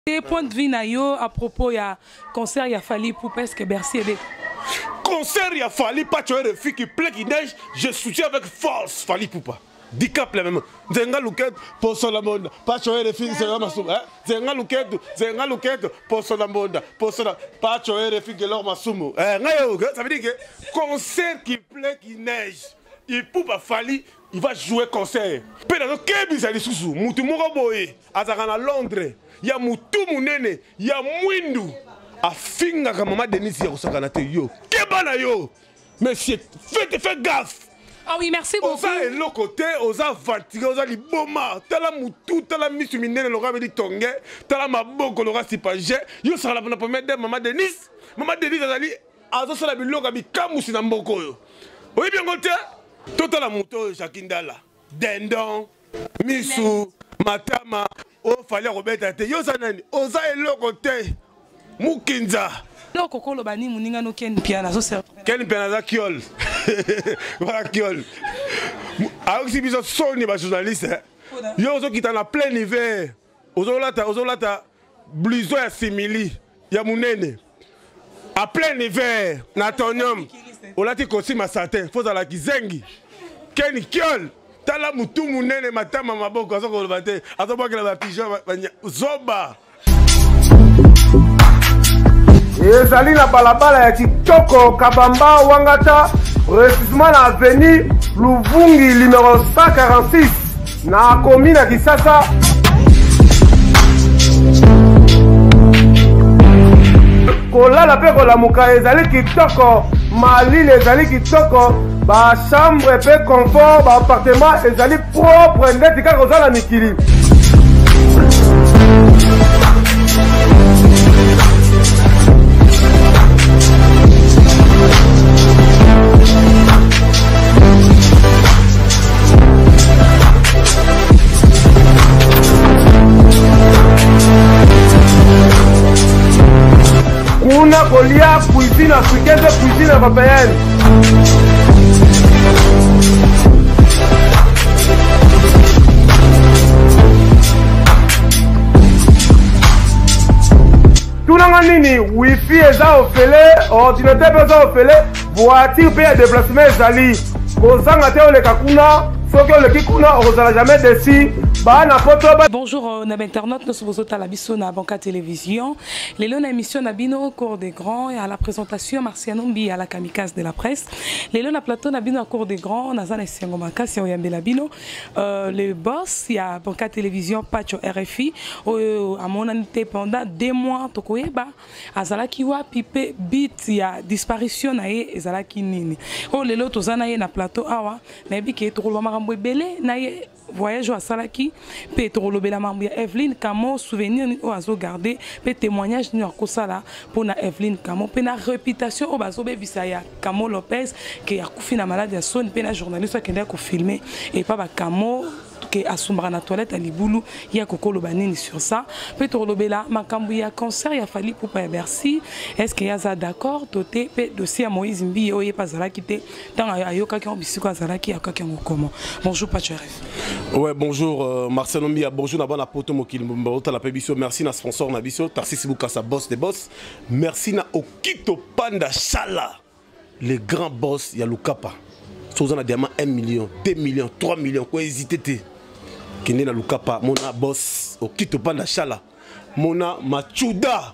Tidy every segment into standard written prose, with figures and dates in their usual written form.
Point de vue nayo à propos ya concert ya Fally Ipupa que Bercy est concert ya Fally pas tu as une fille qui pleut qui neige, je soutiens avec force Fally Ipupa. Dicap la même. Zenga luket pour son monde. Pas tu as une fille c'est ma soum. Zenga luket pour son monde. Pour son pas tu as une fille qui leur ma soum. Ça veut dire que concert qui pleut qui neige. Ipupa Fally il va jouer concert. Pédalo kebisa li susu. Mutu moko boye. Azaka na Londres. Ya mutu munene. Ya mwindu. Afinga ka mama Denise ya kosakana te yo. Kebana yo. Monsieur, faites gaffe. Ah oui, merci beaucoup. Oza elo côté, oza fatigué, oza liboma. Tala mutu, tala misu minene loga bedi tonge. Tala maboko loga sipaje. Yo sala na première de mama Denise. Mama Denise azali azo sala biloka bikamusi na mboko yo. Oyi bien côté. Total amuto Shakindala, Dendon, Misu, Matama, O Fally Robert te yo sanani, oza eloko te, Mukinza. Non kokolo bani muninga no ken piana so ser. Ken piana za kiol. Voilà kiol. Alors si biso soni ba journaliste, yo zo kita na plein hiver. Ozo lata blouson ya simili ya munene. À plein hiver, Natonium. Olati kosi masatin, faut à la kizengi. Ken kiol, tala mutu munene matama maboko azo ko bate, azo ba kala pigeon zoba. Ezali na balabala ya Kitoko Kabamba Wangata, précisément na avenue Luvungi numéro 146 na commune ya Kisasa. Kolala pe kolamuka ezali kitoko, malile ezali kitoko, ba chambre pe confort, ba appartement ezali propre ndeti kaka ozala mikili. Kuna kolia cuisine africaine, cuisine européenne. Tunanga nini, wifi eza ofele, ordinateur eza ofele, voiture pe ya déplacement ezali. Kozanga te oleka kuna, soki oleki kuna ozala jamais déçu. Bonjour nos internautes, nous sommes à la biso na Banca Télévision. Les lots émission Nabino au cours des grands et à la présentation Marciano Mbi à la kamikaze de la presse. Les lots na plateau Nabino au cours des grands, Nazana Siangomaka si oyambe labino. Le boss il y a Banca Télévision Pacho RFI à mon année pendant 2 mois tokoyeba azala kiwa pipe bit il y a disparition na ye ezala kinini. Oh les lots tozana ye na plateau awa na bi ke to lo marambo belé na ye voyage à Salaki, Petro Bela Mambia Evelyne Kamo, souvenir au azo gardé, pe témoignage ni akosala pour na Evelyne Kamo, pe na réputation au bazobe bisaya Kamo Lopez qui a coufi na malade ya son, pe na journaliste qui a filmé et pas Kamo que Asumbra na toilette à Liboulou, il y a Coco Lobanini sur ça. Petro Lobela, Makambu ya concert, il a fallu pour pas Bercy. Est-ce qu'il y a ça d'accord? Doté, dossier à Moïse Mbi, il y a pas Zala qui était dans Ayoka qui ont biscuit à Zala qui a quelqu'un au comment. Bonjour Pachéref. Ouais, bonjour Marcel Mbia, bonjour na bonne poto mokil mbota la pébiso, merci na sponsor na biso, Tarsis Bukasa boss des boss. Merci na Okito Panda Chala, les grands boss ya Lukapa. Sozana diamant 1 million, 2 millions, 3 millions, quoi hésiter. Kende na Lukapa, mona boss, Okito Panda Chala, mona Machuda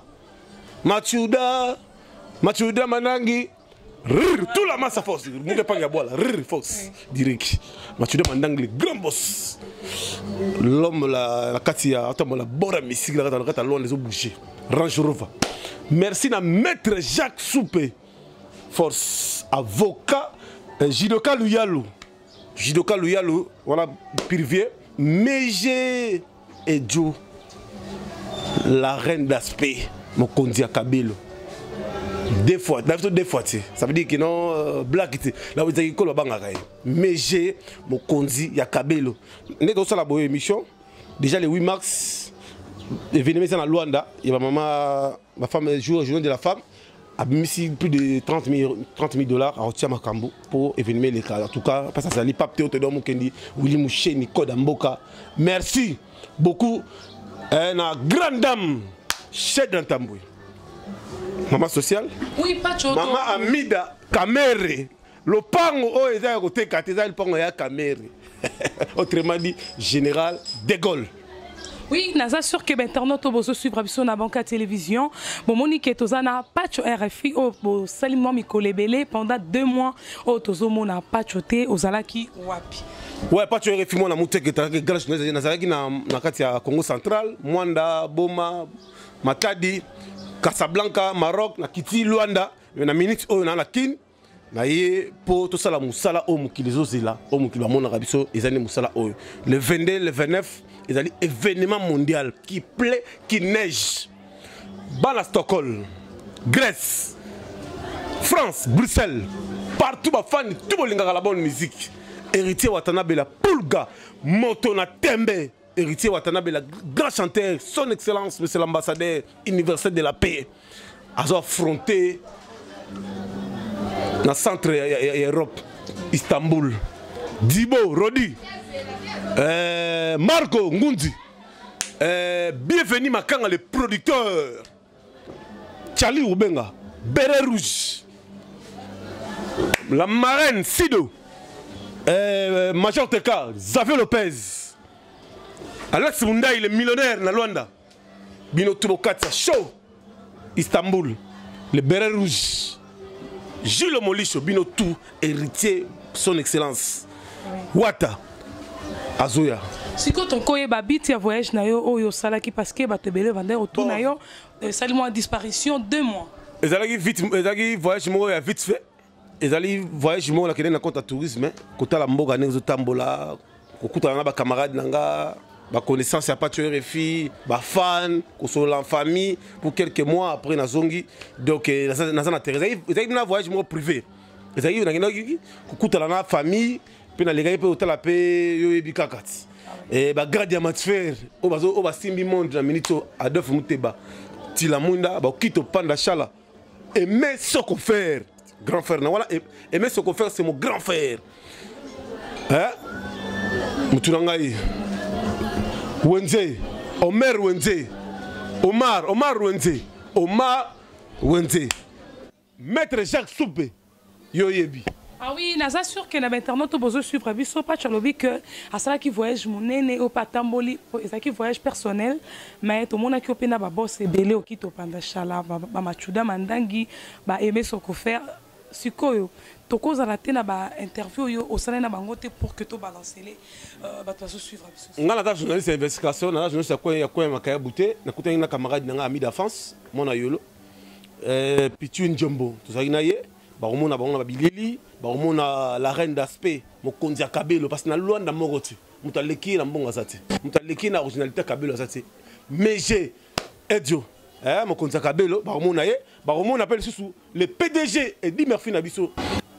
Manangi, tout la masse à force, monde pas ya boire, force, direct. Machuda Manangi, le grand boss, l'homme la katia, attends la bora musique, la kata loin les eaux bouchées, Range Rover. Merci na maître Jacques Soupé, force, avocat, Jidoka Luyalu, voilà, Pirvier. Meje et Joe, la reine d'aspect, mon conduit à Kabilo. 2 fois, ça veut dire que non, black, là vous avez dit que le bangaray. Meje, mon conduit à Kabilo. Nous avons la bonne émission. Déjà le 8 mars, événement à Luanda, il y a ma femme, jour de la femme. a mis plus de 30 000 $ à Otia Makambo pour événement les cas. En tout cas, parce que ça n'est pas peut-être dans mon kendi, Willy Mouché, Nico Damboka. Merci beaucoup. La grande dame Chez Dantamboué. Maman sociale. Oui, Pacho. Maman Amida Kamere. Le pango oh est à côté le pango est à Kamere. Autrement dit, général de Gaulle. Oui, naza sûr que l'internet bozo suivre biso na banka télévision. Bon monique tozana Pacho RFI au salimement mikolebele pendant 2 mois au tozo mona Pacho te ozalaki wapi. Ouais, Pacho RFI moi na muteke ta grâce nazalaki na kati ya Congo central, Mwanda, Boma, Matadi, Casablanca, Maroc, na Kiti, Luanda, na minute o na la kin. Na ye po to sala musala o mukilizo zela o mukilwa mona rabiso ezani musala o le 22 le 29 ezali événement mondial qui plaît qui neige bana Stockholm Grèce France Bruxelles partout ba fan tout bolinga la bonne musique héritier Watanabe la Pulga moto na tembe héritier Watanabe la grand chanteur son excellence monsieur l'ambassadeur universel de la paix a affronté dans le centre Europe, Istanbul, Dibo, Rodi, Marco Ngundi, bienvenue Makanga le producteur, Charlie Ubenga, Béret Rouge, la marraine Sido, Major Teka, Xavier Lopez, Alex Mundaï le millionnaire na Luanda, Bino Tubokatsa Show, Istanbul, le Béret Rouge. Jules Molicho, Bino tout, héritier, son excellence. Wata, Azoya. Si quand on connaît Babit, il voyage nayo, oyo salaki parce que batebele vendait autour nayo, salement en disparition 2 mois. Les allez vite, les allez voyage moi a vite fait. Les allez voyage moi la qui est dans compte tourisme, côté la mboga nezo tambola, kokuta na ba camarade nanga. Ma connaissance à Pacho RFI, ma fan, qu'on soit en famille pour quelques mois après na zongi. Donc na intérêt. Ils ont un voyage privé. Ils ont une na famille, puis na les gars hôtel après yo ebikakati. Et ba garde atmosphère, o ba simbi monde na minito à 2 muteba. Tila munda ba kito panda chala. Aimer ce qu'on fait, grand frère. Voilà, aimer ce qu'on fait c'est mon grand frère. Hein? Mutunangai. Wenze, Omer Wenze, Omar Wenze, Omar Wenze, Maître Jacques Soupé, Yoyebi. Ah oui, naza sûr que na internet to bozo suivre biso pa chalobi que à ça qui voyage monene au patamboli, ça qui voyage personnel, mais tout monde qui opena ba boss belé au kito panda chala ba machuda mandangi ba aimer ce qu'on fait sikoyo. Toko zalate na ba interview yo au salé na bangote pour que to balancer les ba to suivre biso. Ngala ta journaliste investigation na journaliste quoi makaya bouté na kuta na camarade na ami d'enfance mona yolo Pitu Njombo to zakina ye ba omona ba bilili ba omona la reine d'aspect mokonzi ya Kabelo parce que na Luanda moroti mutaleki na mbonga zate mutaleki na originalité Kabelo zate mais j'ai edio mokonzi ya Kabelo ba omona ye ba omona appelle sous le PDG et dit merci na biso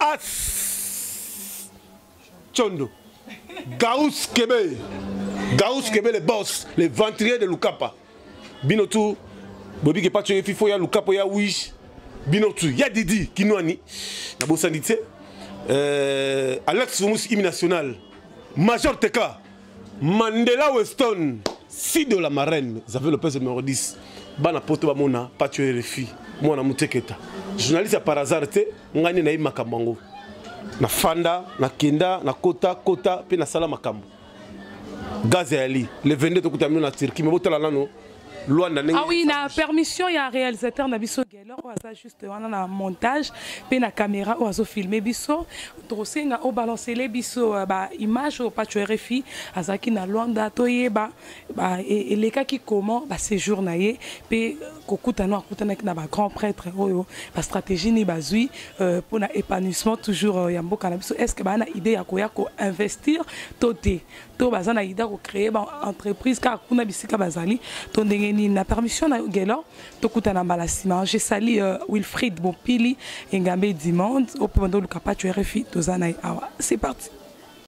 As Chondo Gaous Kebe le boss le ventrier de Lukapa Binotu Bobi ke Pacho Fifo ya Lukapa ya Wish Binotu ya Didi Kinwani na bosandité Alex Fumus hymne national Major Teka Mandela Weston Sido la marraine Xavier Lopez numéro 10 bana poto ba mona Pacho RFI mwana muteketa journaliste par hasard te ngani na makambo na fanda na kenda na kota pe na sala makambo gaz ali le 22 to kutamino na Turquie me botala nano Luanda. Ah oui, na permission, il y a un réalisateur na biso Geller, ou ça juste on a montage, puis na caméra ou azo filmer biso, trosé nga o balancer les biso ba image au Pacho RFI, azaki na Luanda toye ba et les cas qui comment ba séjour na ye, puis kokuta no akuta na ba grand prêtre oyo, ba stratégie ni bazui pour na épanouissement toujours ya mboka na biso. Est-ce que ba na idée ya ko investir toté to bazana idée ko créer ba entreprise ka kuna bisika bazali to ndenge na permission na Geller tokutana malasima je sali Wilfried Bopili Engambe Dimonde au pendant le Pacho RFI tozana awa c'est parti.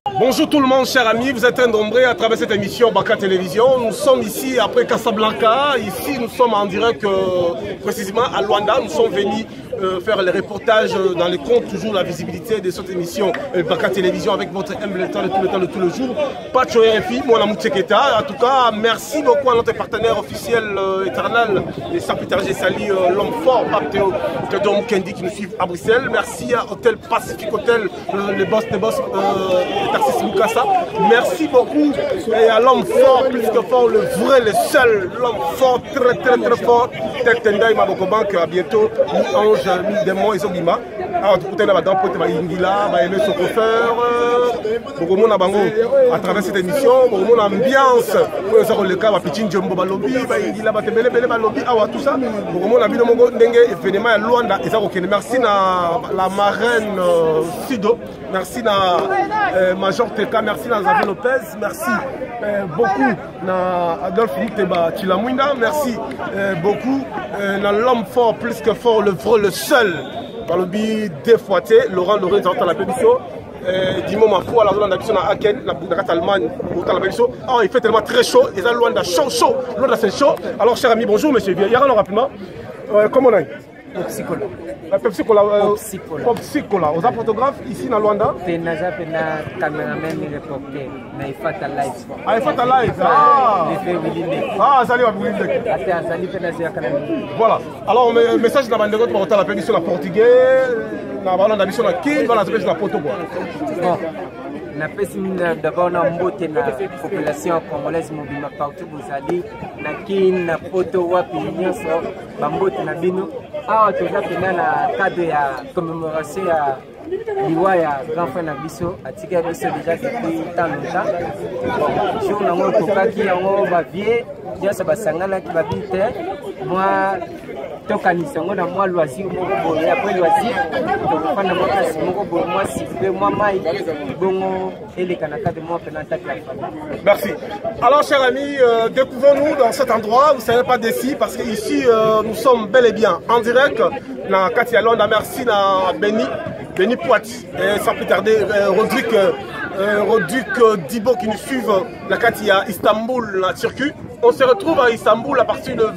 Bonjour tout le monde, chers amis, vous êtes nombreux à travers cette émission Baka Télévision. Nous sommes ici après Casablanca, ici nous sommes en direct précisément à Luanda. Nous sommes venus faire les reportages dans les comptes, toujours la visibilité de cette émission Baka Télévision avec votre humble temps de tous les jours. Pacho RFI, mon amour Tcheketa. En tout cas, merci beaucoup à notre partenaire officiel éternel, les Saint-Peter Gessali, l'homme fort, Pape Théodore Kendi qui nous suit à Bruxelles. Merci à Hôtel Pacifique Hôtel, les boss Taxis Mukasa. Merci beaucoup et à l'homme fort, plus que fort, le vrai, le seul, l'homme fort, très fort, Tel Tendai Mabokobank, à bientôt, mi-ange, mi-démon, Izobima. Alors, tout le monde pour Ingila, aimer son coiffeur, beaucoup de monde à travers cette émission, beaucoup de monde ambiance, pour le cas, Pichin Jumbo Balobi, Ingila, Batebele, Balobi, tout ça, beaucoup de monde a vu le Mongo Dengue, événement à Luanda, et ça, merci à la marraine Sido, merci à Major TK, merci à Xavier Lopez, merci beaucoup à Adolphe Mouteba Chilamouina, merci beaucoup à l'homme fort, plus que fort, le vrai, le seul. Balobi défoité, Laurent Lorenz dans la pédition, Dimo Mafou à la zone d'habitation à Aken, la Allemagne, dans la pédition. Ah, il fait tellement très chaud, et ça, Luanda chaud, Luanda c'est chaud. Alors, cher ami, bonjour monsieur, il y a rapidement. Comment on est? Popsicola. Popsicola. Popsicola. Vous êtes photographe ici dans Luanda? Je suis caméraman et reporter. Mais il faut ta live. Ah, il faut ta live. Ah, salut à vous. Voilà. Alors, le message de la bande de votre portable, la pédition la portugais, la bande d'habitation la qui, voilà, la la poto. Bon. D'abord, na mbote na population congolaise mobile partout vous allez na kin na poto wapi nyonso bambote na bino awa toza pena na cadre ya commémoration ya liwa ya grand frère na biso atika biso déjà depuis tant longtemps jour nango tokaki yango bavie nyonso basangana ki babi te moi tokanisa yango na mwa loisir moko boye après loisir tokofanda mwa kasi moko boye mwa sipe mwa mai bongo eleka na cadre mwa pena attaque la famille. Merci. Alors chers amis, découvrons-nous dans cet endroit, vous ne savez pas d'ici parce qu'ici nous sommes bel et bien en direct dans Katia Londa. Merci à Benny Poit et sans plus tarder Rodrigue Dibo qui nous suivent la Katia Istanbul, la Turquie. On se retrouve à Istanbul à partir du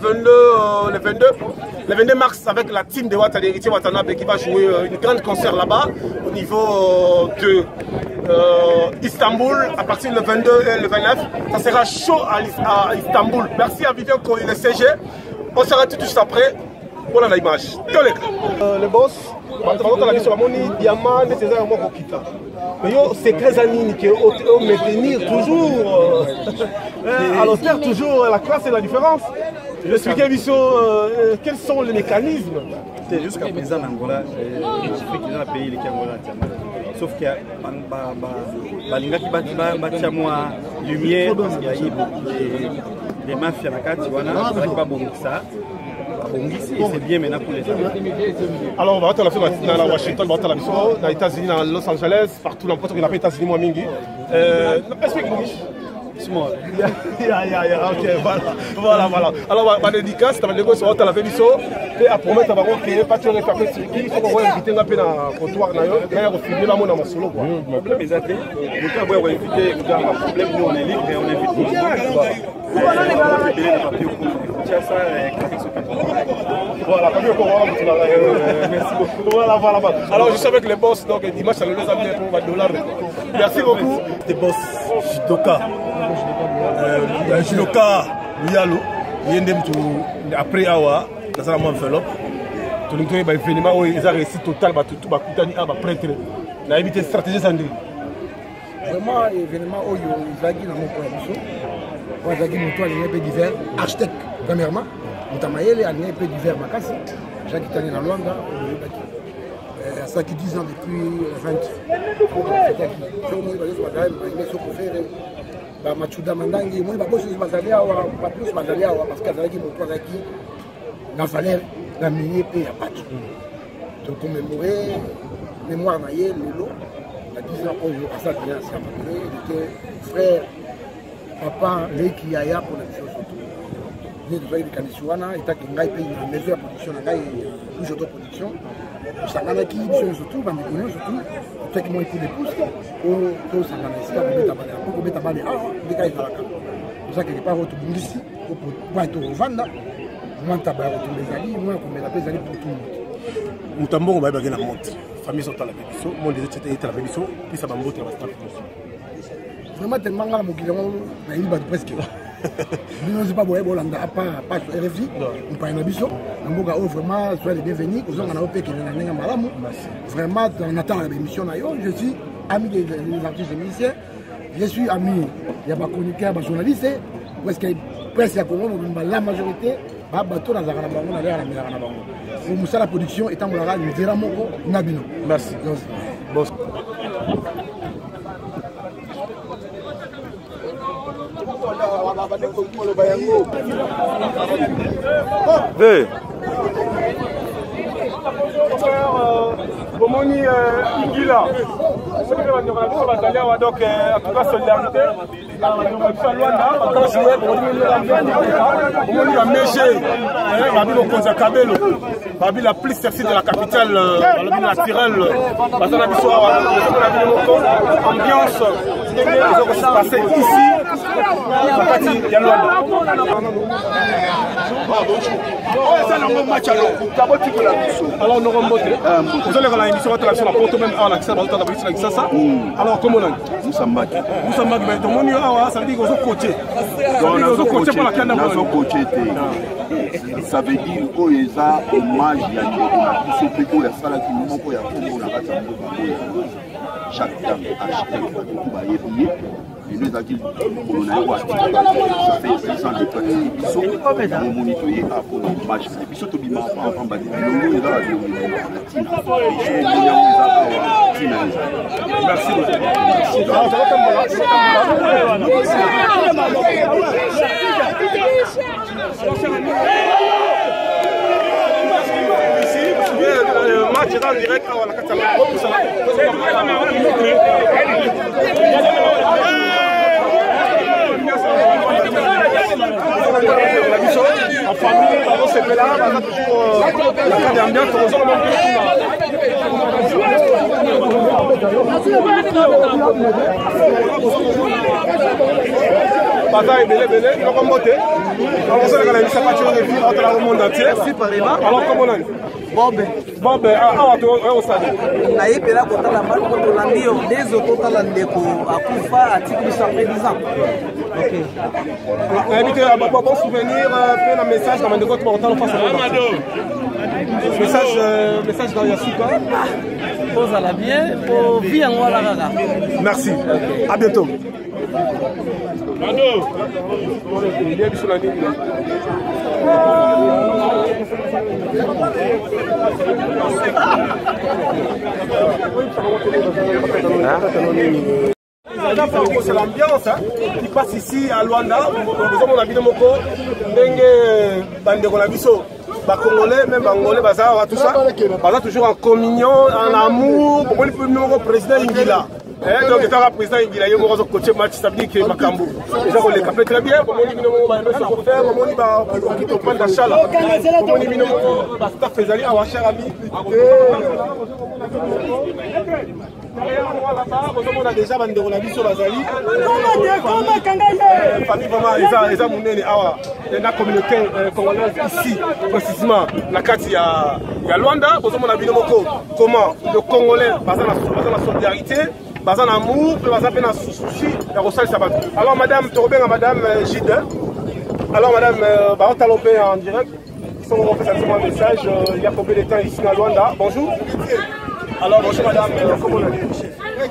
22 mars avec la team de Ouattara d'Héritier Watanabe qui va jouer une grande concert là-bas au niveau de Istanbul à partir du 22 et le 29. Ça sera chaud à Istanbul. Merci à Vivian et le CG. On sera tout de suite après. Voilà l'image. Le boss, diamant, c'est très anime qui maintenir toujours à l'auteur, toujours la classe et la différence. Expliquez quels sont les mécanismes. Jusqu'à présent en Angola, dans le pays sauf qu'il y a lumière parce qu'il y a eu des mafias c'est bien maintenant pour les gens. Alors on va voir dans Washington, on va voir dans les États-Unis, dans Los Angeles, partout dans le pays États-Unis, moi mingi. Explique-nous. Ok, voilà. Alors, ma dédicace, tu vas négocier sur la véliso, et à promettre à Baron qui n'est pas toujours réparé sur qui, il faut qu'on va inviter un peu dans le comptoir, d'ailleurs, au final, là, on a solo. Le problème est athée, nous avons invité, nous avons un problème, nous on est libre, mais on invite tout le monde. Voilà, merci beaucoup. Voilà. Alors, je suis avec les boss, donc dimanche, ça nous les a mis pour $20. Merci beaucoup. Les boss, Judoka. Judoka, Yalo, Yendem après Awa, dans un enveloppe. Tout le monde a événement où ils ont réussi total, tout va coûter à prêtre. On a évité stratégie Sandri. Vraiment, événement où ils ont dit dans mon production. On a dit mon toit, il y a un peu d'hiver, architecte, premièrement. Mutamaele, il y a un peu d'hiver, Makassi. Jacques Itani dans Luanda, ça qui 10 ans depuis 20. Machuda Mandangi, moi, je suis basé à plus basé à parce qu'il y a qui mon toit qui dans Valère, dans le milieu, et il n'y a pas de. Donc, commémorer, mémoire naïe, Lolo, il y a 10 ans, ça vient à il était frère, papa, Leki Yaya pour la mission surtout. nde tozwaki likanisi wana etaki ngai mpe na maison ya production na ngai plus autoproduction tosanganaki biso nyonso tu bandeko nyonso tu totaki mwa coup de pouce oyo tosangana esika kobeta bale awa ndeka ezalaka toza quelque part oyo tobungisi mwa tokovanda mwa ntaba ya kotumba ezali mwa ya komela mpe ezali pour tout le monde moto mbongo bayebaki na monte famille ezotala mpe biso monde ezotala mpe biso pesa bambote na bastar biso vraiment tellement nga na mokili yango nayebi bato presque bino nzi mpa boye bolanda apa RFI mpaya na biso na mboka oyo vraiment soyez les bienvenus kozonga na yo mpe kende na ndenge malamu vraiment on attend la émission na yo je suis ami des artistes et musiciens je suis ami ya bachroniqueur bajournaliste presque ya Congo mobimba la majorité bato nazalaka na bango naleka na melaka na bango po mosala production etambolaka nzela moko na bino merci bomoni ingila soki bandeko na biso bazali awa donc en tout cas solidarité bomoni bamege babi mokonzi ya kabelo babi la plus sexy de la capitale balobi naturel baza na biso awa na bino moko ambiance ndenge ezokosipase ici nakati ya Luanda alors nous remontons vous allez dans la émission de la porte même à l'accès dans la police ça alors comment on Moussa Mbaki mais tout le monde awa ça veut dire qu'on coaché pour la canne ça veut dire qu'il y a un hommage à ce ya sala ki moko ya Congo na kati ya mboka chaque temps architecte ba yebiye et nous avons dit qu'on a ça fait 6 ans de pratique biso on monitorer à pour hommage biso to bima en bas de bilongo dans la ville merci match en direct à la en famille, on se fait là, on a toujours la ambiance, Bataille belé, donc on monte. On se regarde, ça va tuer les filles entre le monde entier. Alors comment on est? Bob, ah, au stade. Naïe, là, quand on a mal, quand on a mis des autres, on a des coups à Koufa, à titre de 110 ans. Ok. Invité à bon souvenir, plein de messages dans le compte portant face à message dans Yasuka. Pose à la bien, pour vivre en Ouallaga. Merci. À bientôt. C'est l'ambiance qui passe ici à Luanda. Nous avons la vie de Moko, Bandeko Labiso, Congolais, même Bangolais, Bazar, tout ça. Bazar toujours en communion, en amour. Pour le président Ingila. Donc, il y a un président Ingila, il y a un coach match, ça veut dire qu'il y a Makambo. Les gens les capent très bien. Pour moi, il y a un faire, pour moi, il y a un point d'achat là. Pour moi, il y a un staff faisali à Wachar Ami. On a déjà bandé la vie sur la Zali. Famille vraiment, les hommes la communauté congolaise ici, précisément, la carte il y a Luanda. On a vu comment le Congolais, basé sur la solidarité, basé en amour, basé en souci, la Rossal Sabat. Alors madame, tu reviens à madame Gide. Alors madame, Baron Talopé en direct. Ils sont en fait un message. Il y a combien de temps ici à Luanda? Bonjour. Alors bonjour madame, comment on est?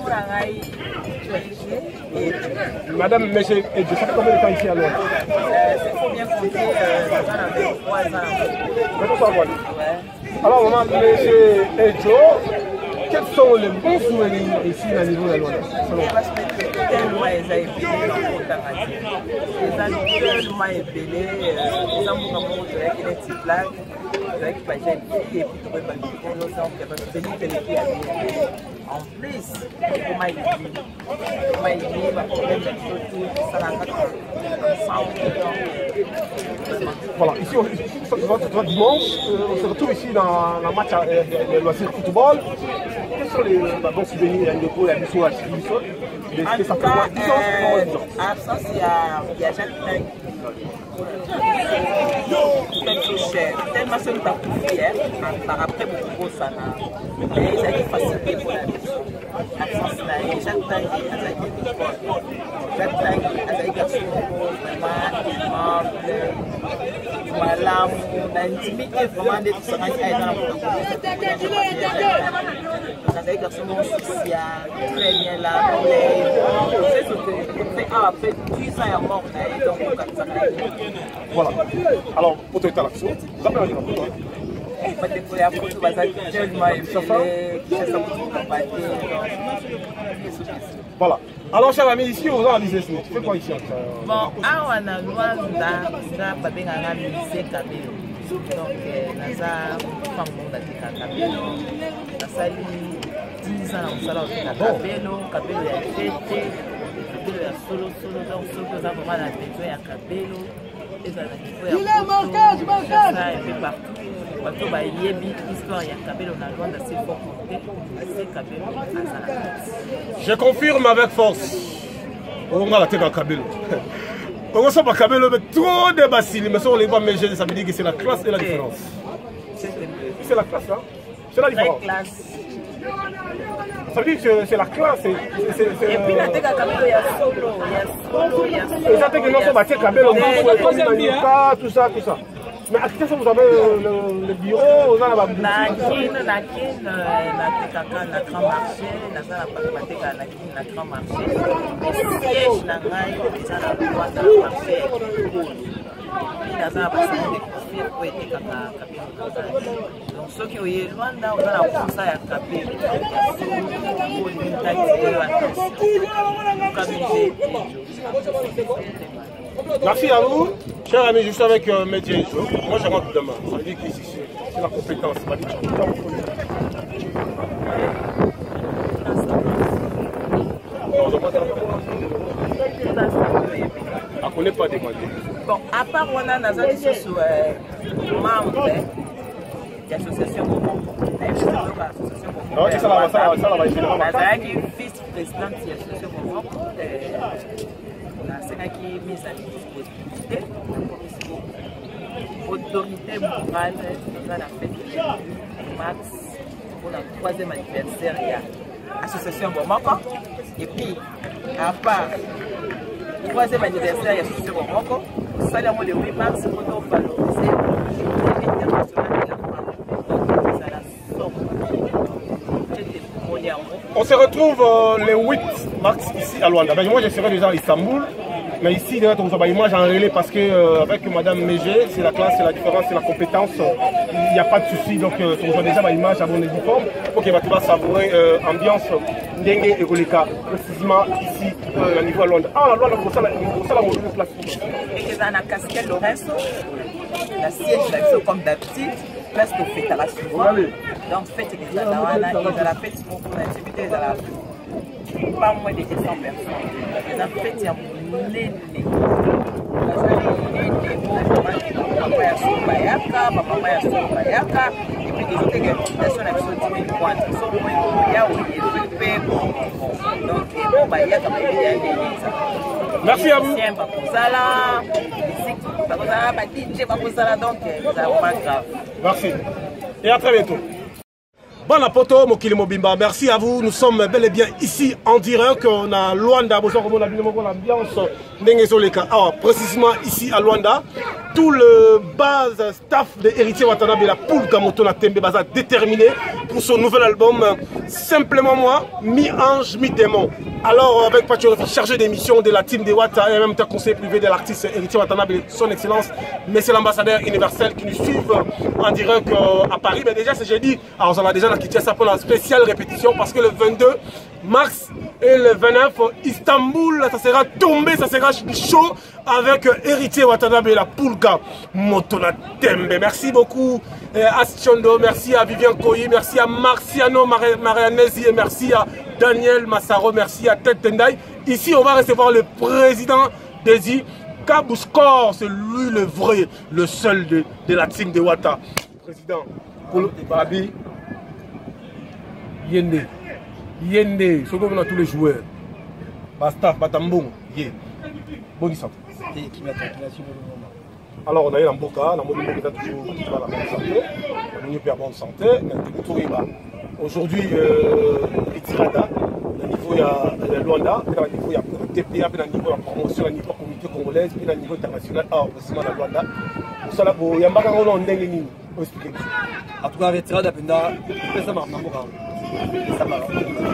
Madame, mais ça fait combien de temps ici à Luanda? C'est faut bien compter, ça fait 3 ans. Alors maman, monsieur Ejo, quels sont les bons souvenirs ici à niveau de Luanda? Parce que tellement ils ont épelé, ils ont tellement épelé, ils ont beaucoup de petits plaques. avec pas jeune fille et puis tu peux pas le faire en plus comment il dit va problème ça Voilà, ici, dimanche, on se retrouve ici dans la match de loisirs football. Quels sont les bons souvenirs de la mission à Chibiso? En tout cas, absence, il y a Jacques tellement celui qui a tout fier, par après beaucoup ça n'a été facilité pour la mission. Absence là, Jacques Tanguy a été Jacques Tanguy a été vraiment voilà, on a intimité vraiment de tout ça dans la avec garçon social, très bien là, c'est ce que fait après 10 ans à mort, donc voilà. Alors, pour te faire l'action, voilà. Alors, cher ami, ici, on va analyser ce tu fais quoi ici? Bon, on a Luanda, pas bien à analyser Kabelo. Donc, Naza, femme monde à Kabelo. Ça lui 10 ans, on s'en a Kabelo, Kabelo est fêté, Kabelo est solo, donc solo, ça vraiment la besoin à Kabelo. Et ça a marqué, ça est fait partout. Partout, il y a une histoire, il y a Kabelo, on a Luanda, c'est fort côté, c'est Kabelo, je confirme avec force. On a la tête à Kabelo. On ne sait pas Kabelo, mais trop de bacilles, mais si on les voit méger, ça veut dire que c'est la classe et la différence. C'est la classe, hein? C'est la différence. Ça veut dire que c'est la classe. Et puis la tête à Kabelo, il y a solo, il y a solo. Et ça fait que nous sommes battus Kabelo, tout ça. Mais à quel moment vous avez le bureau, vous avez la boutique? Na grand marché, na grand marché. Le siège na ngai eza na droite na marché. Naza na bassin de construire pour être Kabelo. Donc ceux qui ont Luanda, on a la constat ya Kabelo. Merci à vous, chers amis, je suis avec Média Ijo. Moi je rentre demain, ça veut dire qu'ici c'est la compétence. On ne connaît pas des mandats. Bon, à part on a Nazali sur membre d'association. Non, c'est ça la Nazali vice-présidente de l'association. C'est qui est mise à disposition. Autorité morale dans la fête de mars pour le 3e anniversaire de l'association Bomoko. Et puis, à part le 3e anniversaire de l'association Bomoko, ça le 8 mars pour nous valoriser l'international de la femme. Donc, ça la somme. On se retrouve le 8 mars ici à Luanda. Moi, je serai déjà à Istanbul. Mais ici, on voit l'image en relais parce que avec Madame Mégé, c'est la classe, c'est la différence, c'est la compétence. Il n'y a pas de souci. Donc, on voit déjà l'image à mon uniforme. Pour qu'il va savourer ambiance Dengue et Goleka, précisément ici, au niveau à Londres. Ah, la Londres, pour ça, la place. Et que dans la casquette Lorenzo, la siège, comme d'habitude, place de fête à la souvent. Donc, fête des Anawana, et à la fête pour l'activité de la pas moins de 200 personnes. La fête, il y a et puis des autres organisations merci à vous. Merci. Et à très bientôt. Bon apoto, Mokili Mobimba, merci à vous. Nous sommes bel et bien ici en direct. On a Luanda, l'ambiance Nengezoleka. Alors, précisément ici à Luanda, tout le bas staff de Héritier Watanabe, la poule Kamoto Natembe Baza déterminé pour son nouvel album. Simplement moi, mi-ange, mi-démon. Alors, avec Pachorofi, chargé d'émission de la team de Wata et même conseiller privé de l'artiste Héritier Watanabe, son excellence, monsieur l'ambassadeur universel qui nous suivent en direct à Paris. Mais déjà, c'est jeudi. Alors, on va déjà quitté ça pour la spéciale répétition parce que le 22, mars. Et le 29, Istanbul, ça sera tombé, ça sera chaud avec Héritier Watanabe et la Poulka Motona Tembe. Merci beaucoup à Siondo, merci à Vivian Koyi, merci à Marciano Marianesi et merci à Daniel Massaro, merci à Ted Tendai. Ici, on va recevoir le président Desi Kabouskor, c'est lui le vrai, le seul de la team de Wata. Président, Babi, Yende. Yende, ce qu'on a tous les joueurs. Basta, Batambong, Yé. Bonne santé. Alors, on a eu l'Amboka, on a toujours la bonne santé. On a eu la bonne santé. Aujourd'hui, Etirada, au niveau de Luanda, au niveau de TPA, au niveau de la promotion, au niveau de la communauté congolaise, au niveau international, aussi à Luanda. Pour ça, il y a un bagage en Ndengeni. En tout cas, Etirada, c'est ça, ça va.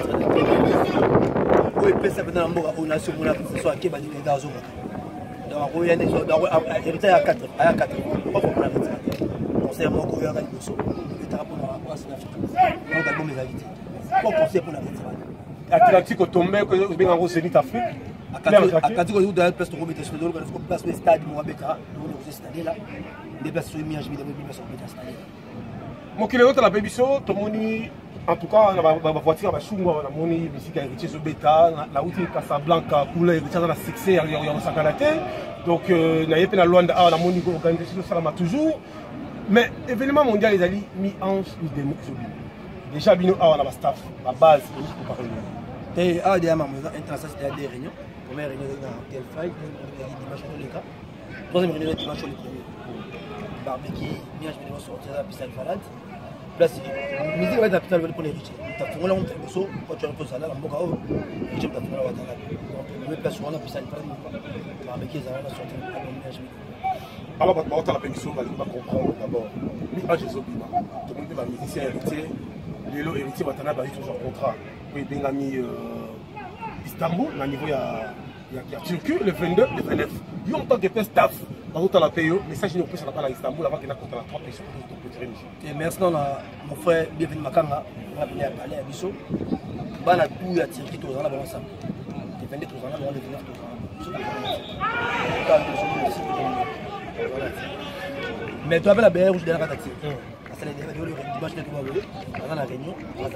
Oui, pesa pendant la mort, on a sur mon soit qui va dire dans zone. Donc, il y a des héritiers à 4, à 4. Pas pour la retraite. On sait mon gouvernement de Bosso, le drapeau dans la poisse d'Afrique. On a bon mes invités. Pas penser pour la retraite. Atlantique au tombé que vous bien en gros Zénith Afrique. Atlantique au dans place de remettre sur le dos, on place le stade Moabeka, on est installé là. Des places sur image, des places installées. Mon kilo de la Bébisso, tout le monde. En tout cas, la voiture va chounger, la monnaie, musique héritier sur bêta, la route Casablanca, couleur héritier dans la succès, il y a un sacanate. Donc, il y a pas loin de la monnaie organisée sur la toujours. Mais événement mondial, les alliés, mi-ange, mi-démo, déjà, bino, on a la staff, la base, pour parler. Et à des amants, international, des réunions. Première réunion dans tel faille, dimanche dans les cas. Troisième réunion dimanche le premier. Barbecue, bien, je vais sortir la piste de balade. Place musique va être la capitale pour les riches. Tu as fait un peu de saut, quand tu as un peu de salaire, tu as fait un peu de salaire. Donc, le place où on a pu s'allumer, barbecue, ça va sortir. Alors, quand tu as la permission, tu vas comprendre d'abord. Mais à Jésus, tout le monde va musicien héritier. Les lots héritiers, tu as toujours un contrat. Oui, bien ami Istanbul, au niveau il y a Turquie, le 22, le 29. Il y a un temps de staff. Dans la paye, mais ça, je ne peux pas aller à Istanbul avant qu'il y ait 3 personnes pour te. Et merci à mon frère, bienvenue Makanga, on va venir à parler à Bissot. On a tout à tirer tout dans la balance. Les 22 tout dans la balance, les 29 tout. Mais tu as la BR rouge de la ratatine. C'est le dimanche de tout la réunion.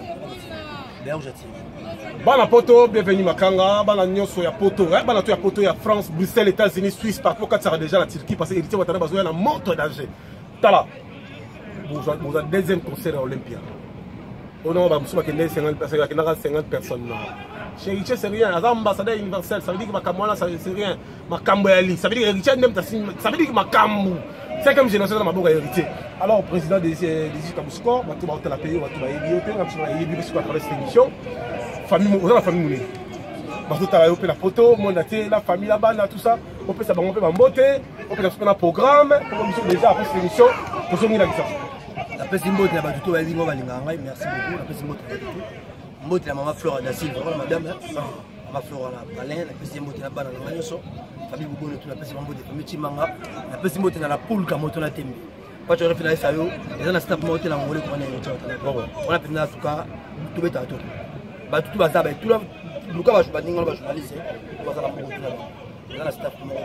Bana poto, bienvenue Makanga, bana nyonso ya poto, bana to ya poto ya France, Bruxelles, États-Unis, Suisse, partout quand ça sera déjà la Turquie parce que héritier Watanabe besoin de montre d'âge. Tala. Vous avez deuxième concert à Olympia. On a besoin de 50 personnes. Chez héritier c'est rien, les ambassadeurs universels, ça veut dire que Makamwana c'est rien, Makambo Ali, ça veut dire que héritier n'aime pas ça veut dire que Makambo. C'est comme génération dans ma bourre héritier. Alors, le président des Kabouskor, je vais la payer, je vais travers cette émission. La famille, on peut la photo, la famille là-bas, tout ça. On peut savoir, on peut m'emboter, on peut faire un programme. On peut déjà après cette émission, pour se la licence. La personne qui a tout merci beaucoup. La personne qui a maman Flora da Silva, madame, maman Flora Alain, la personne qui a la famille Boubou, la personne qui a famille Chimanga, la personne qui a la poule qui a monté la thème. Quand tu refais la SAO, les gens qui ont monté la monnaie pour on a fait en tout cas, tout est à tout. Tout va ça, tout le cas va jouer, on va journaliser, on va faire la monnaie. Les gens qui ont monté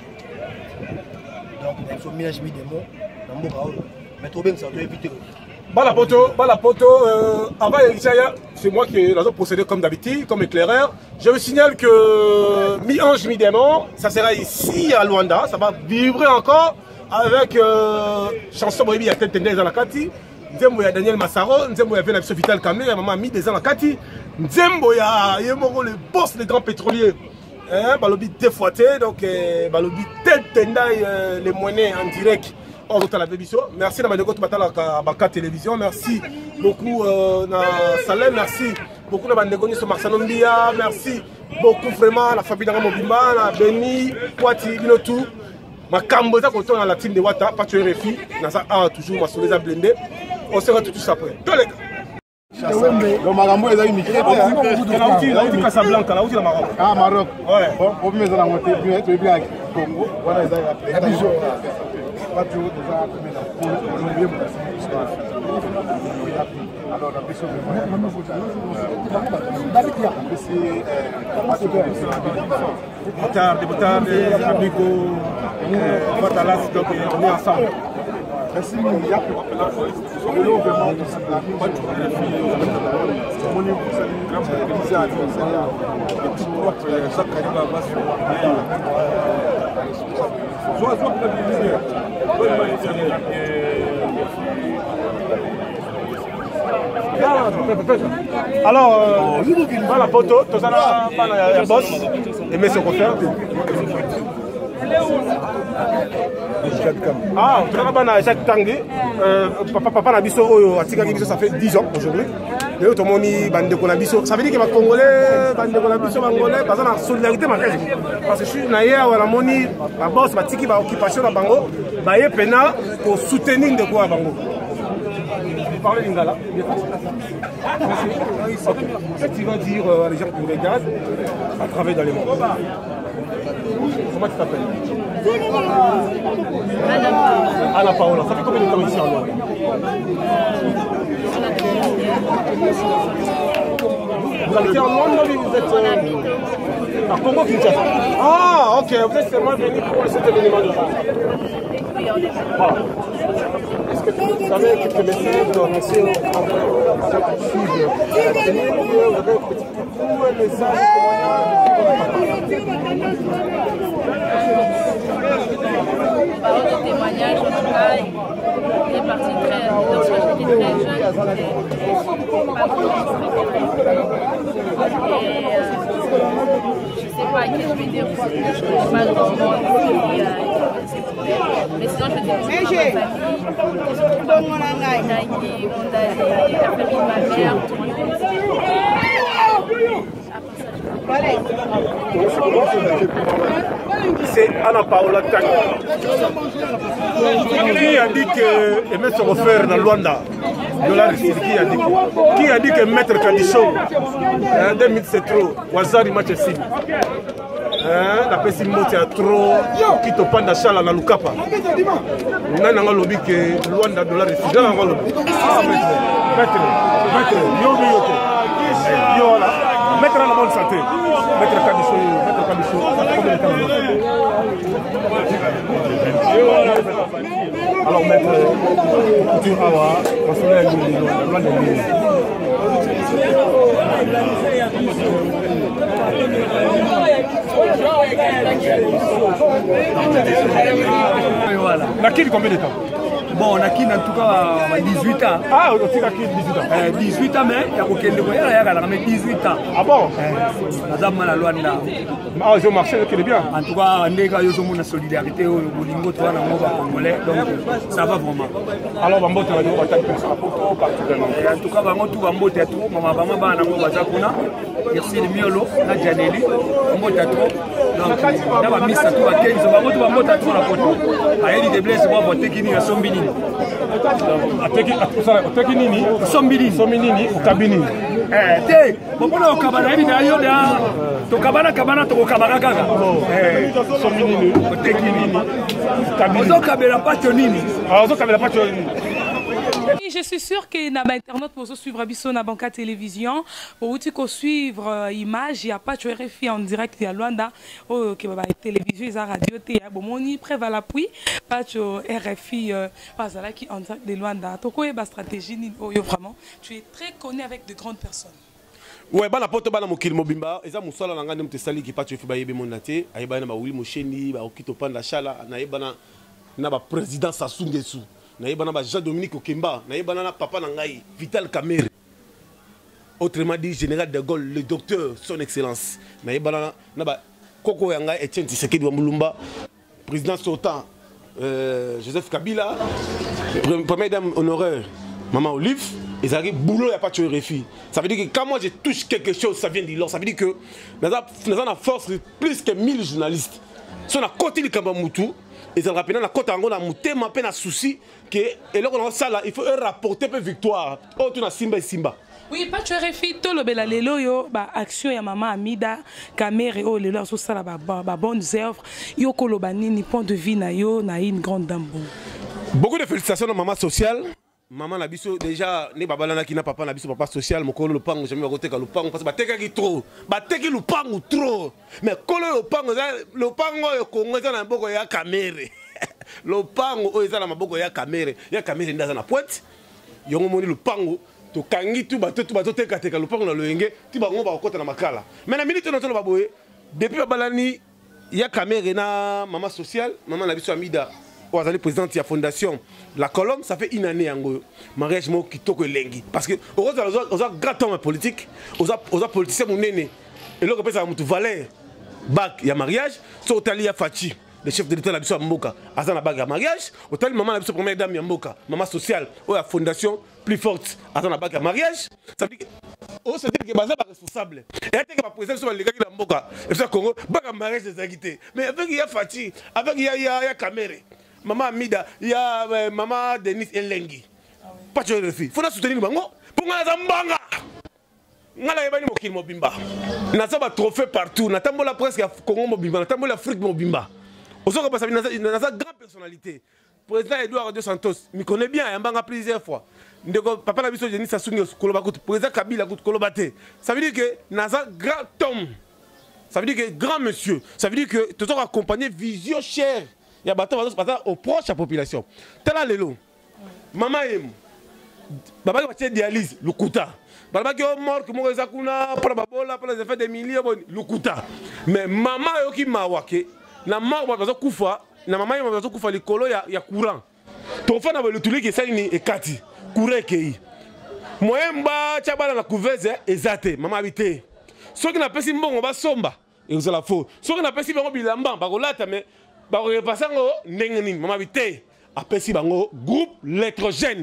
donc, il faut mélanger des mots, dans le mot, mais trop bien que ça doit éviter. Bala poto, avant c'est moi qui ai procédé comme d'habitude, comme éclaireur. Je vous signale que mi-ange, mi-démon, ça sera ici à Luanda, ça va vibrer encore avec chanson Boyebi, il y a peut-être des gens à la Kati, Nzembo, il y a Daniel Massaro, Nzembo, il y a Venabso Vital Kamé, il y a maman mis des gens à la Kati, Nzembo, il y a le boss des grands pétroliers, Balobi défoîté, donc Balobi tête Tendai, les moyens en direct. Merci à Baka Télévision, merci beaucoup Salem, merci beaucoup à Marciano Mbia, merci beaucoup vraiment à la famille Mobimba, à Beni, Kwati, Binotou, ma Kamboza quand on a la team de Wata, pas tuer Refi, Nasa A toujours, ma Soleza blindé, on sera tout ça après. Tous les gars. Le Marambo est immigré. Là où tu Casablanca, là où tu es Maroc. Ah, Maroc. Ouais. Bon, pour me la montée, tu es bien Congo. Voilà, ils ont alors donc on est ensemble. Merci. Alors, dans la photo, tout ça là, la boss, et met ce confère. Ah, tu as Jacques Tanguy, papa Nabiso, ça fait 10 ans aujourd'hui. Tout le monde ça veut dire que les Congolais, les Congolais, parce que la solidarité, parce que je suis naïa ou la moni, la bosse, la tiki, l'occupation de Bango, baye pena pour soutenir de quoi Bango. Vous parlez d'Ingala. Qu'est-ce que tu vas dire à les gens qui nous regardent à travers dans les mondes? Comment tu t'appelles? Anna Paola. Ça fait combien de temps ici en Loi? Vous habitez en Londres ou vous êtes à Congo Kinshasa? Ah, ok. Vous êtes seulement venu pour cet événement de jour. Voilà. Est-ce que vous avez quelques messages de monsieur en train de suivre la télé? Vous avez un petit coucou, un message, parole de témoignage, en tout cas, il est parti très, lorsque j'étais très jeune, je ne sais pas à qui je vais dire, je ne connais pas grand monde qui ces problèmes, mais sinon je vais dire ma famille, la famille de ma mère, tout le monde. C'est Anna Paola Tanguy. Qui a dit que Aimé se refaire dans Luanda qui a dit que Maître Kadicho 2000 c'est trop. Wazari match ici. La personne qui a trop qui te panda chala na lukapa. Nana nga lobi que Luanda dollar ici. Nana nga lobi. Maître yo là. Mettre à la bonne santé. Mettre Kadicho. Alors mettre Couture Awa, consoler le loin de l'île. La kill combien de temps? Bon, on a qui en tout cas 18 ans. Ah, on a qui 18 ans. 18 ans, mais il y a aucun de mais 18 ans. Ah bon? Madame la loi là. Ah, ils ont marché, c'est bien. En tout cas, on est dans la solidarité au Bolingo, toi, dans le Congolais. Donc, ça va vraiment. Alors, Bambo, tu vas dire, on va t'appeler ça pour particulièrement. En tout cas, Bambo, tout Bambo, tu as tout. Maman, Bama, Nango, Bazakuna. Merci, le Miolo, la Janelli. Bambo, tu as tout. Donc, on a mis ça tout à 15. Bambo, tu as tout la photo. Aïe, des blesses, on va voter qui n'y a son bini. Otekinini, Sombini, Ukabini. Te, bopona okabana hivi na yote tokabana tokabana kaka. Sombini, Otekinini, Ukabini. Ozokabela pacho nini? Ozokabela pacho nini? Je suis sûre que na internet pour suivre Abisso na Banca Télévision pour vous suivre image il y a pas de RFI en direct il y a Luanda oh que ba télévision et radio te ya bomoni préva l'appui pas de RFI pas là qui en direct de Luanda to ko ba stratégie ni oyo vraiment tu es très connu avec de grandes personnes. Ouais, bana poto bana mokili mobimba eza musala na ngane mtesali ki pacho fiba yebe monate ayeba na ba wili mosheni ba okito panda shala na yeba na ba président Sassou Nguesso. Naïbana Jean-Dominique Okemba, naïbana papa Nangaï, Vital Kamerhe. Autrement dit, général de Gaulle, le docteur, son excellence. Naïbana Koko Yanga, Etienne Tshisekedi Wamulumba, président Sotan, Joseph Kabila, première dame honoraire, Maman Olive, ils arrivent boulot, il n'y a pas de RFI. Ça veut dire que quand moi je touche quelque chose, ça vient de là. Ça veut dire que nous avons la force de plus que 1000 journalistes. Si on a côté de Kambamoutou, et ça rappelle la côte angona mutema pe na souci que et là on ça là il faut rapporter peu victoire oh tu na simba oui pas tu RFI to lo bela lelo yo ba action ya maman Amida Kamerhe oh lelo so sala ba bonnes œuvres yo koloba nini point de vue na yo na une grande dame bon. Beaucoup de félicitations à maman sociale maman na biso déjà ne babalana ki na papa na biso papa social mokolo lopango jamais ba koteka lopango parce que bateka ki trop bateki lopango trop mais kolo lopango yo Kongo eza na maboko ya kamere lopango oyo eza na maboko ya kamere ndaza na pointe yongo moni lopango to kangi tu bato teka lopango na loyenge ti bango ba kokota na makala mais na minute na tolo baboye depuis babalani ya kamere na maman social maman na biso Amida Ouazali présidente de la fondation La Colombe, ça fait une année en mariage mo kitoko lengi parce que aux grand homme politique, aux politiciens mon néné et là que ça mutu valeur bac ya mariage, so tali ya Fachi, le chef de l'État la biso Mboka, azana bac ya mariage, au tali maman la biso première dame ya Mboka, maman sociale ou la fondation plus forte, azana bac ya mariage, ça veut dire on se dit que baza pas responsable. Et à que ma président sur les gars qui la Mboka, et ça Congo, bac ya mariage des agité. Mais avec ya Fachi, avec ya Kamere. Maman Amida, il y a maman Denis Elengi. Pas de refus. Il faut soutenir le bango. Pour nga zambanga. Nga la yebani mokil mobimba. Na zaba trophée partout. Na tambola presque Congo mobimba. Na tambola Afrique mobimba. Osoka pas na sa grande personnalité. Président Edouard Dos Santos, me connaît bien. Yambanga plusieurs fois. Ndeko papa la biso Denis Sassou Koloba kout. Président Kabila kout Kolobate. Ça veut dire que na sa grand homme. Ça veut dire que grand monsieur. Ça veut dire que toujours accompagné vision chère. Il y a bateau au proche de la population. Tela lelo. Maman yem. Baba qui fait dialyse, le kuta. Baba qui est mort, qui mort zakuna, pour la babola, pour les effets des milliers, le kuta. Mais maman yo qui mawake, na mort bazo kufa, na maman yem bazo kufa likolo ya courant. Ton fan avait le tuli qui s'est et kati. Courant kei. Moyemba tchabala na couveze ezate, maman habité. Ceux qui n'a pas si bon on va somba. Et vous la faux. Ceux qui n'a pas si bon bilamba, bagolata mais bah on repasse en nengeni maman habité après si bango groupe électrogène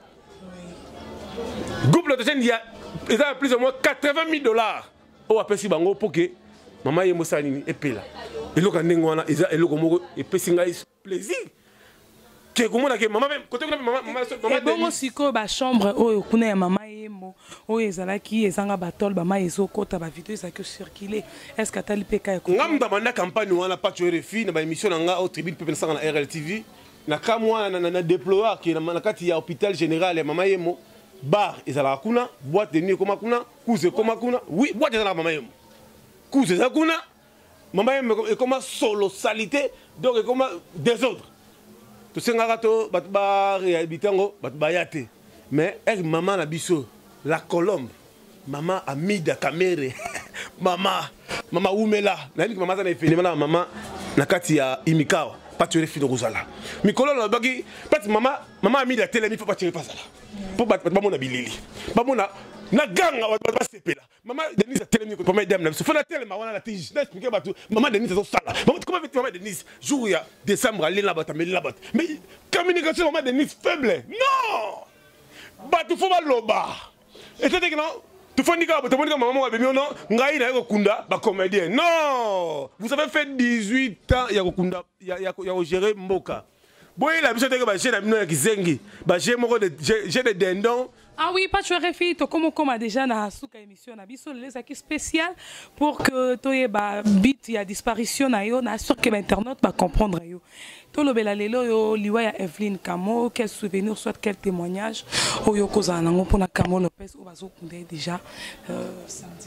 il y a plus ou moins $80,000 au après si bango pour que maman yemo salini et pela et le quand nengwana et le comme et pesinga plaisir que comment que maman même côté maman bongo siko ba chambre oyo kuna ya maman yemo oyo ezalaki ezanga batol ba maïzo kota ba vidéo ça que circuler est-ce que atali peka ko ngam da campagne wana pas tu refi na ba émission nga au tribune peuple na RLTV na kamwa na déployer ki na kati ya hôpital général ya maman yemo bar ezala kuna boîte de nuit comme kuna couze comme kuna oui boîte ezala maman yemo couze ezala kuna maman yemo et comme solo salité donc comme désordre tout ce ngarato batba réhabitango batba yate mais elle maman na biso la Colombe maman Amida Kamere maman Oumela na ni maman na fini maman na kati ya Imikawa pas tu refi de Rosala mikolo na bagi peut maman Amida telemi faut pas tirer pas ça là pour battre ba mona bilili ba mona na ganga ba sepela maman Denise telemi ko maman dame na biso faut na telema wana na tige na expliquer batu maman Denise zo sala comment fait maman Denise jour ya décembre aller là-bas mais communication maman Denise faible non batu faut ba loba et c'est que non tu fais que maman va venir non ngai na kunda ba comédien non vous avez fait 18 ans ya kunda ya gérer mboka boy la biso teke ba gérer na ya kizengi ba gérer moko de gérer des dindons. Ah oui, pas tu refais to comme déjà na suka émission na biso les acquis spécial pour que toye ba bit ya disparition na yo na sûr que l'internet va comprendre yo. To lo bela lelo yo liwa ya Evelyne Kamo, quel souvenir soit quel témoignage o yo koza nango pona Kamo Lopez o bazo kunde déjà samedi.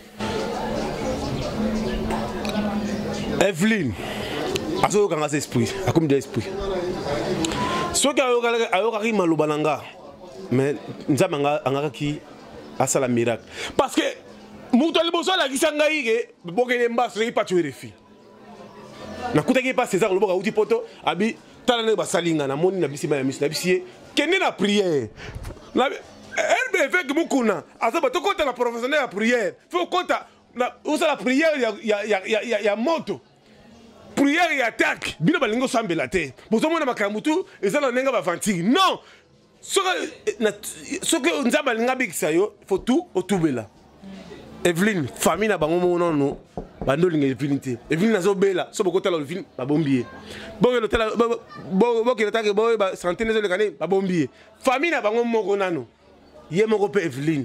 Evelyne azo kanga esprit, akum de esprit. So ka ayo kari malobananga. Mais nous avons un seul miracle. Parce que nous avons besoin de la guisangayé, pour que les mbas ne pas tuer les filles. Na kuta ki pas César loboka uti poto abi tala ne basalinga na moni na bisi ba miss na bisi kende na prière. Na elle fait que mukuna azaba to compte la professionnel la prière. Faut compte na usa la prière ya moto. Prière ya attaque. Bino balingo sambela te. Bozo mona makamutu ezala nenga ba vantigi. Non. Ce que nous avons dit, il faut tout autoubela. Evelyne, famille n'a pas mon nom, non. Bandoling Evelyne. Evelyne n'a pas bella, sauf que le film, pas bombier. Bon, le tel, bon, qui est boy, centaines de années, pas bombier. Famille n'a pas mon nom, il y a mon repère Evelyne.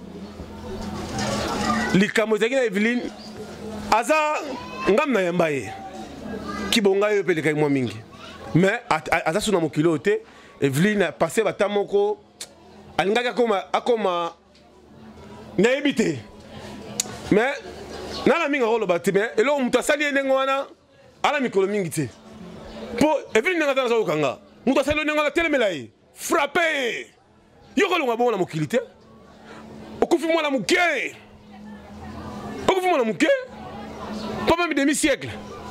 Les Kamozaki Evelyne, Aza, ngam na yambaye. Qui bonga yo pe le kai mo mingi. Mais Aza suna mo kilote. Evelyne a passé bata moko alingaki akoma nayebi te mais nana mingi akoloba te mais eloko moto asali ye ndenge wana ala mikolo mingi te mpo Evelyne ndenge aza naza kokanga moto asali yo ndenge wana telemela ye frappe ye yo kolonga bongo na mokili te okufi mwana moke pas même demi-siècle.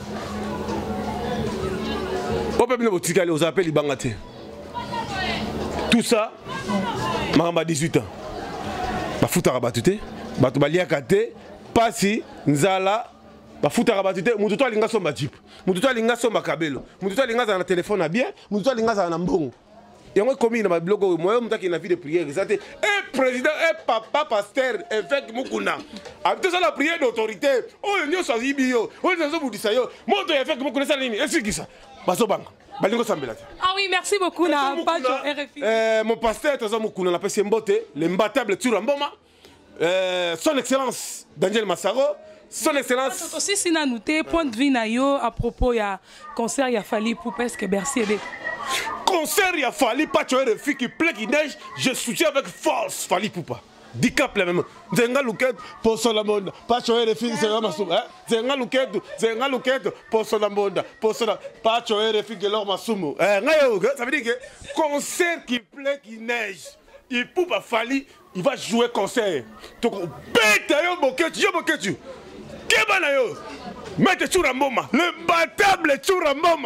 Pas même botikali aux appels libangate. Tout ça, maramba 18 ans. Ba futa rabatute, ba to balia kate, pasi nzala, ba futa rabatute, mutu to alinga somba jeep. Mutu to alinga somba kabelo. Mutu to alinga za na téléphone na bien, mutu to alinga za na mbongo. Et moi commis dans ma blog moi on qui na vie de prière ça et président et papa pasteur évêque mukuna avec ça la prière d'autorité oh nyo sa zibio oh nyo budisa yo moto évêque mukuna ça nini est-ce que ça baso bang balingo sambela. Ah oui, merci beaucoup na Pacho RFI. Mon pasteur toza mukuna na pesi mbote l'imbattable Turamboma son excellence Daniel Massaro. Son excellence aussi si na noté point de vue na yo à propos ya concert ya Fally Ipupa est-ce que Bercy est concert ya Fally Pacho RFI qui plaît qui neige je soutiens avec force Fally Ipupa dicap la même zenga luket pour Solomon Pacho RFI c'est vraiment masum zenga luket pour Solomon pour Solomon Pacho RFI que leur masumo ngayo ça veut dire que concert qui plaît qui neige Ipupa Fally il va jouer concert donc bête yo boketu Kebana yo, mettez Turamboma, le battable Turamboma.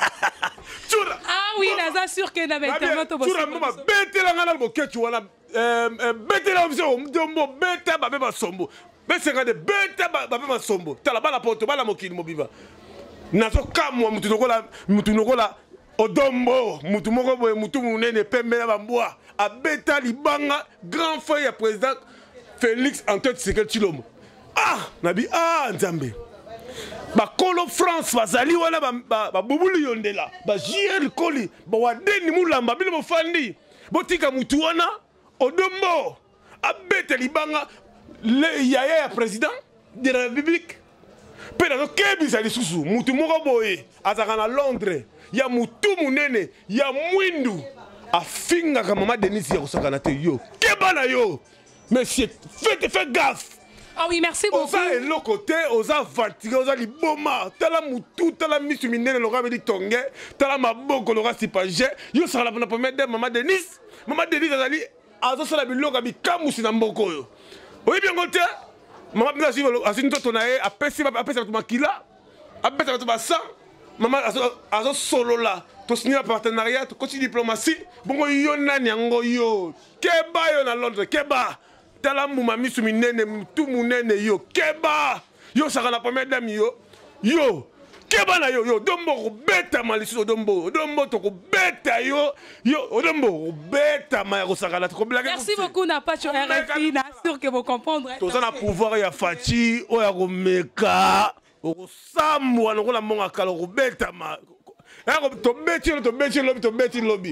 Ah oui, là, sûr que n'a pas Turamboma, bête la ngana boketu wana, bête la mzo, mdombo, bête ba beba sombo. Mais c'est quand de bête ba beba sombo. Tala bala poto bala mokili mobiba. Nazo kamwa mutu nokola odombo, mutu moko boye mutu munene pembe na bambwa. A beta libanga grand frère ya président Félix Antoine Tshisekedi Tshilombo. Ah, nabi nzambe. Ba Kolo France bazali wana ba bubuli yondela, ba JL Koli, ba wadeni mulamba bile mofandi. Botika mutu wana odombo. Abete libanga le yaya président de la République. Pe na kebisa lisusu mutu moko boye azaka na Londres, ya mutu munene, ya mwindu. Afinga ka mama Denise ya kosakana te yo. Kebana yo. Monsieur, faites gaffe. Ah oui, merci beaucoup. Oza et l'autre côté, oza fatigué, oza liboma. Tala mutu, tala misu minene, l'ora me dit tongue. Tala maboko, l'ora si pas j'ai. Yo sera la première de maman Denise. Maman Denise a dit, azo sala biloka bi kamusi na mboko yo. Oui bien côté. Maman bien sûr, asinto tonae, apesi tu makila, apesi tu basa. Maman azo solo là. To signer un partenariat, to continue diplomatie. Bongo yo nani yango yo. Keba yo na Londres, keba. Tala muma misu minene tout munene yo keba yo saka la première dame yo keba na yo dombo beta malisu dombo to ko beta yo dombo beta ma ko saka la ko blague. Merci beaucoup na Pacho RFI na sûr que vous comprendre. To ça na pouvoir ya Fati o ya ko meka o samwa no la monga kala ko beta ma to beti lobby.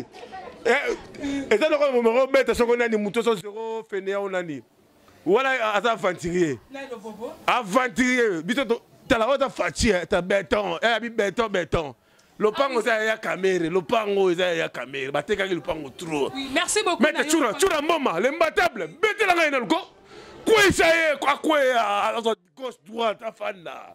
Et ça, on me remet à ce qu'on a des moutons zéro fainéant nani. Voilà, à ça, aventurier. Aventurier. T'as la haute fatigue, t'as béton, béton. Le pango, ça y a caméra. Le pango, ça y a caméra. Battez le pango trop. Merci beaucoup. Mais tu as un moment, l'imbattable. Mettez la main dans le go. Quoi, ça y est, quoi, à la gauche, droite, à Fana.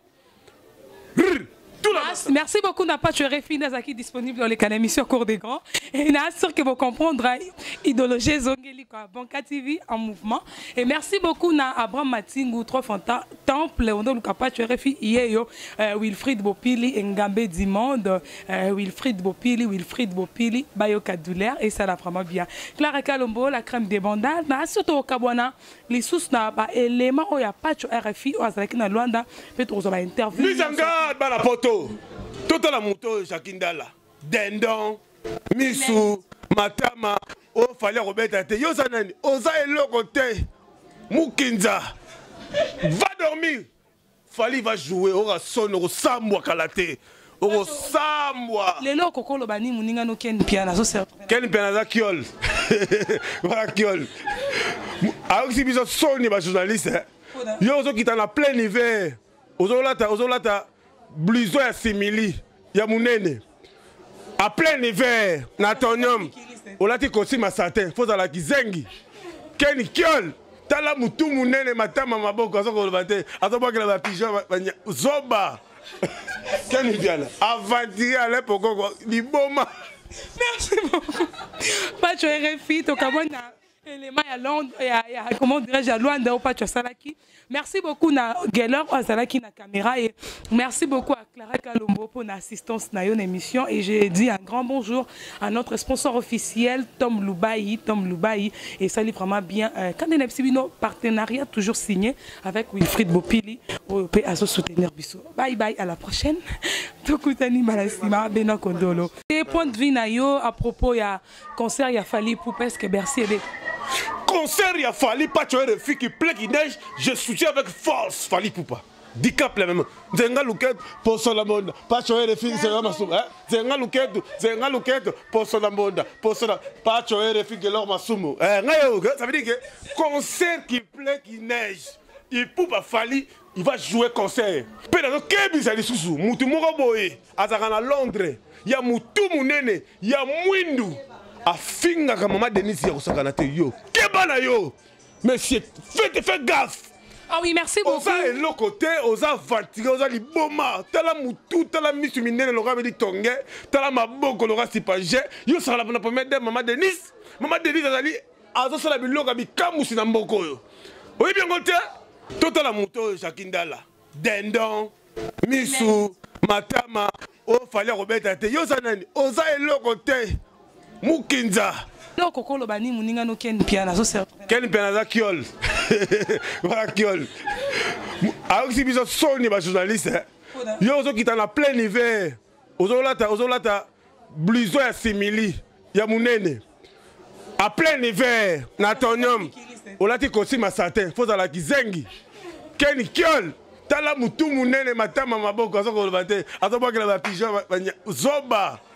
Merci beaucoup na Pacho RFI qui disponible dans les canaux émissions Cours des Grands et na sûr que vous comprendre idéologie Zongeli quoi Banka TV en mouvement et merci beaucoup na Abraham Matingu trois Fanta Temple on a le Pacho RFI yeyo Wilfried Bopili Ngambe Dimonde Wilfried Bopili Bayo Kadoulaire et ça la vraiment bien Clara Kalombo la crème des bandades na surtout au Kabwana les sous na ba élément o ya Pacho RFI o azaki na Luanda peut-être on va interview mise en garde ba la poto tout la moto Jakindala dendon misu matama o fallait Robert te yo sanani oza eloko te mukinza va dormir Fally va jouer ora sonne au samwa kalate au samwa lelo kokolo bani muninga no ken piano so ser ken piano za kiol voilà kiol alors si biso sonne ba journaliste yo zo kita na plein hiver ozolata blouson ya simili ya munene à plein hiver natonium olati kosima satin fozala kizengi keni kiol tala mutu munene matama maboko azokoloba te azobwakela bapigeon zoba keni biala avantire ale pokoko liboma. Merci beaucoup. Pacho RFI tokamona élément ya Londres ya comment dirais-je à Luanda ou Pacho Salaki. Merci beaucoup na Geller Salaki na caméra et merci beaucoup à Clara Kalombo pour l'assistance na une émission et j'ai dit un grand bonjour à notre sponsor officiel Tom Loubaï et ça lui vraiment bien quand on a partenariat toujours signé avec Wilfried Bopili pour soutenir Bissou. Bye bye, à la prochaine. Tokutani Malasima Beno Kondolo. Et point de vue na yo à propos ya concert ya Fally Ipupa que Bercy et concert il a fallu pas tuer les filles qui pleut qui neige, je soutiens avec force Fally Ipupa. Dicap la même. Zenga luket pour Solamonda. Pas tuer les filles c'est ma soupe. Zenga luket pour Solamonda. Pour Sola pas tuer les filles que leur masumo. Ça veut dire que concert qui pleut qui neige. Ipupa Fally il va jouer concert. Pe dans quel bizarre sous mutu moko boye azaka na Londres. Ya mutu munene, ya mwindu. Afinga ka mama Denise ya kosakana te yo. Kebana yo. Monsieur, faites gaffe. Ah oui, merci beaucoup. Oza et l'autre côté, oza fatigué, oza liboma. Tala mutu, tala misu minene lora me di tongue, tala maboko lora sipage. Yo sala na première de mama Denise. Mama Denise azali azo sala biloka bikamusi na mboko yo. Oui bien côté. Tota la moto Jakindala. Dendon, misu, matama, o fallait Robert te. Yo sanani, oza et l'autre côté. Mukinza. Non, Kokolo Bani, Muninga no Ken Piana, so c'est. Ken Piana za Kiol. Voilà Kiol. Alors si biso soni ba journaliste. Yo zo kita na plein hiver. Ozo lata blouson ya simili ya munene. À plein hiver, natonium. Olati kosima satin, fozala kizengi. Ken Kiol. Tala mutu munene matama maboko azokoloba te. Azobwakela ba pigeon zoba.